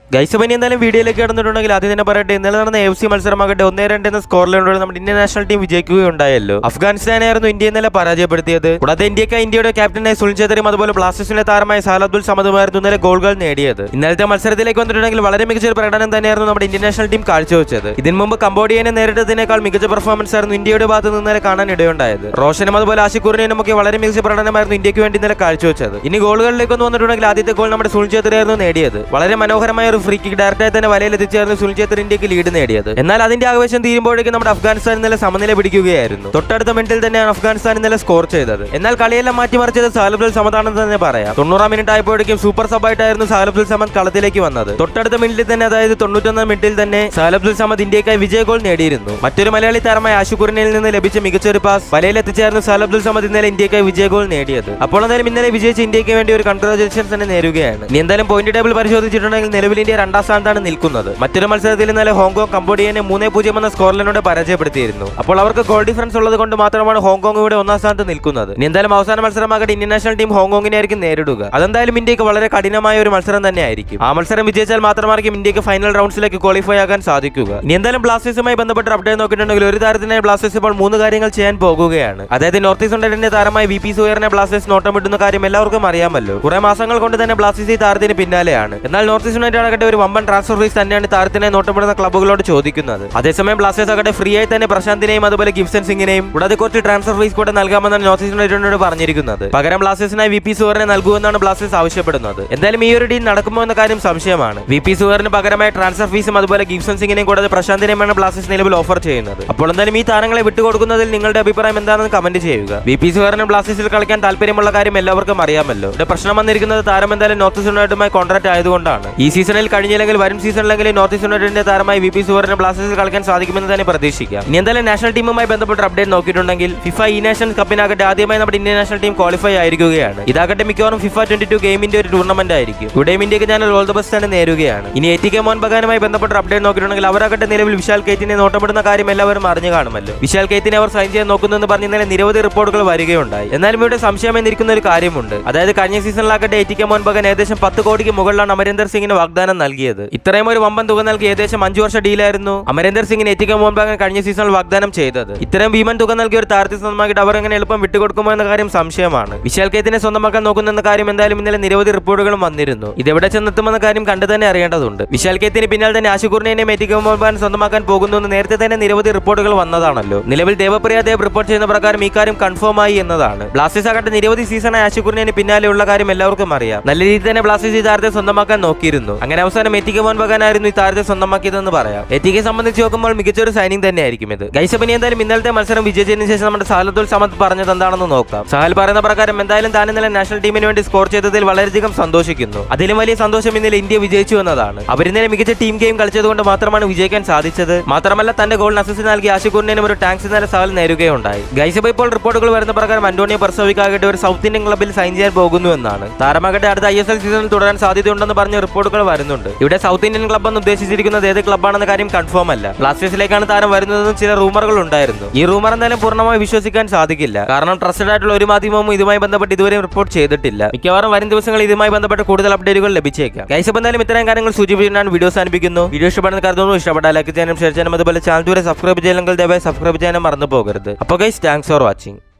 Guys പനി എന്തായാലും വീഡിയോയിലേക്ക് കിടന്നിട്ടുണ്ടെങ്കിൽ ആദ്യം തന്നെ പറയട്ടെ, ഇന്നലെ നടന്ന AFC മത്സരമാകട്ടെ 1-2 എന്ന സ്കോറിലൂടെ നമ്മുടെ ഇന്ത്യൻ നാഷണൽ ടീം വിജയിക്കുകയുണ്ടായല്ലോ. അഫ്ഗാനിസ്ഥാനായിരുന്നു ഇന്ത്യ ഇന്നലെ പരാജയപ്പെടുത്തിയത്. കൂടാതെ ഇന്ത്യയുടെ ക്യാപ്റ്റനായ സുനിൽ ഛേത്രിയും അതുപോലെ ബ്ലാസ്റ്റേഴ്സിന്റെ താരമായ സാൽ അബ്ദുൽ സമദുമായിരുന്നു ഇന്നലെ ഗോളുകൾ നേടിയത്. ഇന്നലത്തെ മത്സരത്തിലേക്ക് വന്നിട്ടുണ്ടെങ്കിൽ വളരെ മികച്ച പ്രകടനം തന്നെയായിരുന്നു നമ്മുടെ ഇന്ത്യൻ നാഷണൽ ടീം കാഴ്ചവെച്ചത്. ഇതിനു മുമ്പ് കംബോഡിയനെ നേരിട്ടതിനേക്കാൾ മികച്ച പെർഫോമൻസ് ആയിരുന്നു ഇന്ത്യയുടെ ഭാഗത്ത് നിന്ന് ഇന്നലെ കാണാൻ ഇടയുണ്ടായത്. റോഷനും അതുപോലെ ആഷിഖ് കുർണിയനും ഒക്കെ വളരെ മികച്ച പ്രകടനമായിരുന്നു ഇന്ത്യക്ക് വേണ്ടി ഇന്നലെ കാഴ്ചവെച്ചത്. ഇനി ഗോളുകളിലേക്ക് വന്നിട്ടുണ്ടെങ്കിൽ ആദ്യത്തെ ഗോൾ നമ്മുടെ സുനിൽ ഛേത്രിയായിരുന്നു നേടിയത്. വളരെ മനോഹരമായ ഒരു ഫ്രീ കിക്ക് ഡയറക്റ്റായി തന്നെ വലയിൽ എത്തിച്ചേർന്ന് സുനിൽ ഛേത്രി ഇന്ത്യക്ക് ലീഡ് നേടിയത്. എന്നാൽ അതിന്റെ ആവേശം തീരുമ്പോഴേക്കും നമ്മുടെ അഫ്ഗാനിസ്ഥാൻ ഇന്നലെ സമനില പിടിക്കുകയായിരുന്നു. തൊട്ടടുത്ത മിനിറ്റിൽ തന്നെയാണ് അഫ്ഗാനിസ്ഥാൻ ഇന്നലെ സ്കോർ ചെയ്തത്. എന്നാൽ കളിയെല്ലാം മാറ്റിമറിച്ചത് സാൽ അബ്ദുൽ സമദാണെന്ന് തന്നെ പറയാം. 90-ാം മിനിറ്റ് ആയപ്പോഴേക്കും സൂപ്പർ സബായിട്ടായിരുന്നു സാൽ അബ്ദുൽ സമദ് കളത്തിലേക്ക് വന്നത്. തൊട്ടടുത്ത മിനിറ്റിൽ തന്നെ, അതായത് 91-ാം മിനിറ്റിൽ തന്നെ സാൽ അബ്ദുൽ സമദ് ഇന്ത്യക്കായി വിജയ ഗോൾ നേടിയിരുന്നു. മറ്റൊരു മലയാളി താരമായ ആഷിഖ് കുർണിയയിൽ നിന്ന് ലഭിച്ച മികച്ച ഒരു പാസ് വലയിൽ എത്തിച്ചേർന്ന് സാൽ അബ്ദുൽ സമദ് ഇന്നലെ ഇന്ത്യക്കായി വിജയ ഗോൾ നേടിയത്. അപ്പോൾ എന്തായാലും ഇന്നലെ വിജയിച്ച ഇന്ത്യക്ക് വേണ്ടി ഒരു കൺഗ്രാജുലേഷൻസ് തന്നെ നേരുകയാണ്. ഇനി എന്തായാലും പോയിന്റ് ടേബിൾ പരിശോധിച്ചിട്ടുണ്ടെങ്കിൽ നിലവിൽ ഇന്ത്യ 2ാം സ്ഥാനത്താണ് നിൽക്കുന്നത്. മറ്റൊരു മത്സരത്തിൽ ഇന്നലെ ഹോങ്കോങ് കംബോഡിയനെ 3-0 എന്ന സ്കോറിലൂടെ പരാജയപ്പെടുത്തിയിരുന്നു. അപ്പോൾ അവർക്ക് ഗോൾ ഡിഫറൻസ് ഉള്ളത് കൊണ്ട് മാത്രമാണ് ഹോങ്കോങ് ഇവിടെ 1ാം സ്ഥാനത്ത് നിൽക്കുന്നത്. ഇനി എന്തായാലും അവസാന മത്സരമാകട്ടെ ഇന്ത്യൻ നാഷണൽ ടീം ഹോങ്കോങ്ങിനെ ആയിരിക്കും നേരിടുക. അതെന്തായാലും ഇന്ത്യക്ക് വളരെ കഠിനമായ ഒരു മത്സരം തന്നെ ആയിരിക്കും. ആ മത്സരം വിജയിച്ചാൽ മാത്രമായിരിക്കും ഇന്ത്യക്ക് ഫൈനൽ റൗണ്ട്സിലേക്ക് ക്വാളിഫൈ ആകാൻ സാധിക്കുക. ഇനി എന്തായാലും ബ്ലാസ്റ്റേഴ്സുമായി ബന്ധപ്പെട്ട അപ്ഡേറ്റ് നോക്കിയിട്ടുണ്ടെങ്കിൽ ഒരു താരത്തിനായി ബ്ലാസ്റ്റേഴ്സ് ഇപ്പോൾ 3 കാര്യങ്ങൾ ചെയ്യാൻ പോകുകയാണ്. അതായത് നോർത്ത് ഈസ്റ്റ് യുണൈറ്റഡിന്റെ താരമായ VP സുയറിനെ ബ്ലാസ്റ്റേഴ്സ് നോട്ടമിടുന്ന കാര്യം എല്ലാവർക്കും അറിയാമല്ലോ. കുറെ മാസങ്ങൾ കൊണ്ട് തന്നെ ബ്ലാസ്റ്റേഴ്സ് ഈ താരത്തിന് പിന്നാലെയാണ്. എന്നാൽ നോർത്ത് ഈസ്റ്റ് യുണൈറ്റഡ് ആകട്ടെ ഒരു വമ്പൻ ട്രാൻസ്ഫർ ഫീസ് തന്നെയാണ് താരത്തിനെ നോട്ടമിടുന്ന ക്ലബ്ബുകളോട് ചോദിക്കുന്നത്. അതേസമയം ബ്ലാസ്റ്റേഴ്സ് ആകട്ടെ ഫ്രീ ആയി തന്നെ പ്രശാന്തിനെയും അതുപോലെ ഗിബ്സൺ സിംഗിനെയും കൂടാതെ കുറച്ച് ട്രാൻസ്ഫർ ഫീസ് കൂടെ നൽകാമെന്നാണ് നോർത്ത് ഈസ്റ്റ് യുണൈറ്റഡിനോട് പറഞ്ഞിരിക്കുന്നത്. പകരം ബ്ലാസ്റ്റേഴ്സിനായി VP സുയറിനെ നൽകുമെന്നാണ് ബ്ലാസ്റ്റേഴ്സ് ആവശ്യപ്പെടുന്നത്. എന്തായാലും ഈ ഒരു ഡീൽ നടക്കുമോ എന്ന കാര്യം സംശയമാണ്. VP സുയറിന് പകരമായി ട്രാൻസ്ഫർ ഫീസും അതുപോലെ ഗിബ്സൺ സിംഗിനെയും കൂടാതെ പ്രശാന്തിനെയുമാണ് ബ്ലാസ്റ്റേഴ്സ് നിലവിൽ ഓഫർ ചെയ്യുന്നത്. അപ്പോൾ എന്തായാലും ഈ താരങ്ങളെ വിട്ടുകൊടുക്കുന്നതിൽ നിങ്ങളുടെ അഭിപ്രായം എന്താണെന്ന് കമന്റ് ചെയ്യുക. VP സുയറിന് ബ്ലാസ്റ്റേഴ്സിൽ കളിക്കാൻ താല്പര്യമുള്ള കാര്യം എല്ലാവർക്കും അറിയാമല്ലോ. ഇവിടെ പ്രശ്നം വന്നിരിക്കുന്നത് താരം എന്തായാലും നോർത്ത് ഈസ്റ്റ് യുണൈറ്റഡുമായി കോൺട്രാക്ട് ആയതുകൊണ്ടാണ്. ഈ സീസണിൽ കഴിഞ്ഞില്ലെങ്കിൽ വരും സീസണിലെങ്കിലും നോർത്ത് ഈസ്റ്റ് യുണൈറ്റഡിന്റെ താരമായി VP സുയറിന് ബ്ലാസ്റ്റേഴ്സിൽ കളിക്കാൻ സാധിക്കുമെന്ന് തന്നെ പ്രതീക്ഷിക്കാം. ഇനി എന്തായാലും നാഷണൽ ടീമുമായി ബന്ധപ്പെട്ട അപ്ഡേറ്റ് നോക്കിയിട്ടുണ്ടെങ്കിൽ FIFA ഈ നേഷൻസ് കപ്പിനാകട്ടെ ആദ്യമായി നമ്മുടെ ഇന്ത്യൻ നാഷണൽ ടീം ക്വാളിഫൈ ആയിരിക്കുകയാണ്. ഇതാകട്ടെ മിക്കവാറും FIFA 22 ഗെയിമിന്റെ ഒരു ടൂർണമെന്റ് ആയിരിക്കും. ഇവിടെയും ഇന്ത്യക്ക് ഞാൻ ഓൾ ദ ബെസ്റ്റ് തന്നെ നേരുകയാണ്. ഇനി ATK മോഹൻ ബഗാനുമായി ബന്ധപ്പെട്ട അപ്ഡേറ്റ് നോക്കിയിട്ടുണ്ടെങ്കിൽ അവരാകട്ടെ നിലവിൽ വിശാൽ കെയ്റ്റിനെ നോട്ടമിടുന്ന കാര്യം എല്ലാവരും അറിഞ്ഞു കാണുമല്ലോ. വിശാൽ കെയ്റ്റിനെ അവർ സൈൻ ചെയ്യാൻ നോക്കുന്നുവെന്ന് പറഞ്ഞ് ഇന്നലെ നിരവധി റിപ്പോർട്ടുകൾ വരികയുണ്ടായി. എന്നാലും ഇവിടെ സംശയമെന്നിരിക്കുന്ന ഒരു കാര്യമുണ്ട്. അതായത് കഴിഞ്ഞ സീസണിലാകട്ടെ ATK മോഹൻ ബഗാൻ ഏകദേശം 10 കോടിക്ക് മുകളിലാണ് അമരീന്ദർ സിംഗിന് വാഗ്ദാനം നൽകിയത്. ഇത്രയും ഒരു വമ്പൻ തുക നൽകി ഏകദേശം 5 വർഷ ഡീലായിരുന്നു അമരീന്ദർ സിംഗിന് ATK മോഹൻ ബഗാൻ കഴിഞ്ഞ സീസണിൽ വാഗ്ദാനം ചെയ്തത്. ഇത്രയും ഭീമൻ തുക നൽകിയ ഒരു താരത്തെ സ്വന്തമാക്കിയിട്ട് അവർ എങ്ങനെ എളുപ്പം വിട്ടുകൊടുക്കുമോ എന്ന കാര്യം സംശയമാണ്. വിശാൽ കെയ്റ്റിനെ സ്വന്തമാക്കാൻ നോക്കുന്ന കാര്യം എന്തായാലും ഇന്നലെ നിരവധി റിപ്പോർട്ടുകളും വന്നിരുന്നു. ഇതെവിടെ ചെന്നെത്തുമെന്ന കാര്യം കണ്ടു തന്നെ അറിയേണ്ടതുണ്ട്. വിശാൽ കെയ്റ്റിന് പിന്നാലെ തന്നെ ആഷിഖ് കുർണിയനെയും ATK മോഹൻ ബഗാൻ സ്വന്തമാക്കാൻ പോകുന്നുവെന്ന് നേരത്തെ തന്നെ നിരവധി റിപ്പോർട്ടുകൾ വന്നതാണല്ലോ. നിലവിൽ ദേവപ്രിയ ദേവ് റിപ്പോർട്ട് ചെയ്യുന്ന പ്രകാരം ഈ കാര്യം കൺഫേം ആയി എന്നതാണ്. ബ്ലാസ്റ്റേഴ്സ് ആകട്ടെ നിരവധി സീസണായി ആഷിഖ് കുർണിയന് പിന്നാലെയുള്ള കാര്യം എല്ലാവർക്കും അറിയാം. നല്ല രീതിയിൽ തന്നെ ബ്ലാസ്റ്റേഴ്സ് ഈ താരത്തെ സ്വന്തമാക്കാൻ നോക്കിയിരുന്നു. അങ്ങനെ അവസാനം ATK മോഹൻ ബഗാൻ ആയിരുന്നു ഈ താരത്തെ സ്വന്തമാക്കിയതെന്ന് പറയാം. ATK സംബന്ധിച്ച് നോക്കുമ്പോൾ മികച്ചൊരു സൈനിങ് തന്നെയായിരിക്കും ഇത്. ഗൈസ് പിന്നെ എന്തായാലും ഇന്നലത്തെ മത്സരം വിജയിച്ചതിന് ശേഷം നമ്മുടെ സാൽ അബ്ദുൽ സമദ് പറഞ്ഞത് എന്താണെന്ന് നോക്കാം. സാൽ പറയുന്ന പ്രകാരം എന്തായാലും താൻ ഇന്നലെ നാഷണൽ ടീമിന് വേണ്ടി സ്കോർ ചെയ്തതിൽ വളരെയധികം സന്തോഷിക്കുന്നു. അതിലും വലിയ സന്തോഷം ഇന്നലെ ഇന്ത്യ വിജയിച്ചു എന്നതാണ്. അവരിന്നലെ മികച്ച ടീം ഗെയിം കളിച്ചതുകൊണ്ട് മാത്രമാണ് വിജയിക്കാൻ സാധിച്ചത്. മാത്രമല്ല തന്റെ ഗോളിന് അസിസ്റ്റ് നൽകി ആഷിഖ് കുർണിയനും ഒരു ടാങ്ക്സ് ഇന്നലെ സാൽ നേരുകയുണ്ടായി. ഗൈസ് ഇപ്പോൾ റിപ്പോർട്ടുകൾ വരുന്ന പ്രകാരം അന്റോണിയോ പെർസോവിക്കാകട്ടെ ഒരു സൗത്ത് ഇന്ത്യൻ ക്ലബ്ബിൽ സൈൻ ചെയ്യാൻ പോകുന്നു എന്നാണ്. താരമാകട്ടെ അടുത്ത ISL സീസണിൽ തുടരാൻ സാധ്യതയുണ്ടെന്ന് പറഞ്ഞ റിപ്പോർട്ടുകൾ വരുന്നുണ്ട്. ഇവിടെ സൗത്ത് ഇന്ത്യൻ ക്ലബ്ബ് എന്ന് ഉദ്ദേശിച്ചിരിക്കുന്നത് ഏത് ക്ലബ്ബാണെന്ന കാര്യം കൺഫേം അല്ല. ബ്ലാസ്റ്റേഴ്സിലേക്കാണ് താരം വരുന്നതെന്ന് ചില റൂമറുകൾ ഉണ്ടായിരുന്നു. ഈ റൂമർ എന്തായാലും പൂർണ്ണമായി വിശ്വസിക്കാൻ സാധിക്കില്ല. കാരണം ട്രസ്റ്റഡ് ആയിട്ടുള്ള ഒരു മാധ്യമവും ഇതുമായി ബന്ധപ്പെട്ട് ഇതുവരെ റിപ്പോർട്ട് ചെയ്തിട്ടില്ല. മിക്കവാറും വരും ദിവസങ്ങളിൽ ഇതുമായി ബന്ധപ്പെട്ട് കൂടുതൽ അപ്ഡേറ്റുകൾ ലഭിച്ചേക്കാം. ഗൈസ് എന്തായാലും ഇത്തരം കാര്യങ്ങൾ സൂചിപ്പിച്ചാണ് വീഡിയോ അവസാനിപ്പിക്കുന്നു. വീഡിയോ ഇഷ്ടപ്പെടുന്ന കരുതുന്നു. ഇഷ്ടപ്പെട്ടാൽ ലൈക്ക് ചെയ്യാനും ഷെയർ ചെയ്യാനും അതുപോലെ ചാനൽ സബ്സ്ക്രൈബ് ചെയ്യണമെങ്കിൽ ദയവായി സബ്സ്ക്രൈബ് ചെയ്യാനും മറന്നു പോകരുത്. അപ്പോൾ ഗൈസ് താങ്ക്സ് ഫോർ വാച്ചിങ്.